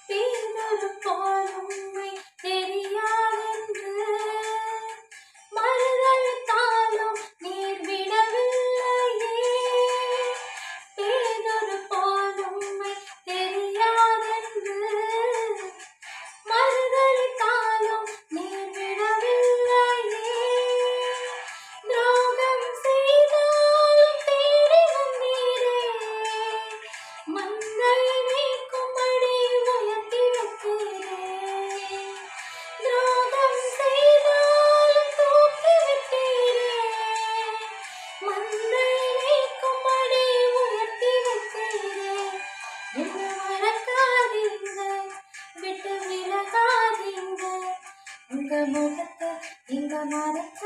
பேரொரு போல் உண்மை தெரியாதென்று மறுதளித்தாலும் நீர் விடவில்லையே. பேரொரு போல் உண்மை தெரியாதென்று மறுதளித்தாலும் நீர் விடவில்லையே. துரோகம் செய்தாலும் தேடி வந்தீரே, மந்தை மேய்க்கும்படி உயர்த்தி வைத்தீரே. துரோகம் செய்தாலும் தூக்கி விட்டீரே, மந்தை மேய்க்கும்படி உயர்த்தி வைத்தீரே. என்னை மறக்காதீங்க, விட்டு விலகாதீங்க, உங்க முகத்தை நீங்க மறக்க